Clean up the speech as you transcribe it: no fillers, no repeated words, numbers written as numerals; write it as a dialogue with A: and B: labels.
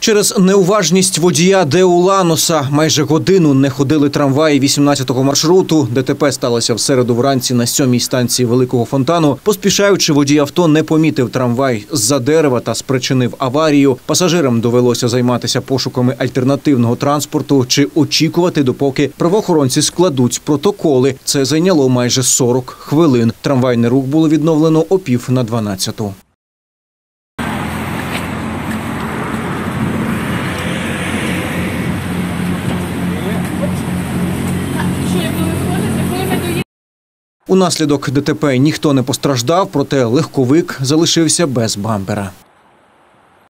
A: Через неуважність водія ДЕУ «Ланоса» майже годину не ходили трамваї 18-го маршруту. ДТП сталося в середу вранці на 7-й станції Великого Фонтану. Поспішаючи, водій авто не помітив трамвай з-за дерева та спричинив аварію. Пасажирам довелося займатися пошуками альтернативного транспорту чи очікувати, допоки правоохоронці складуть протоколи. Це зайняло майже 40 хвилин. Трамвайний рух було відновлено о 11:50. Унаслідок ДТП ніхто не постраждав, проте легковик залишився без бампера.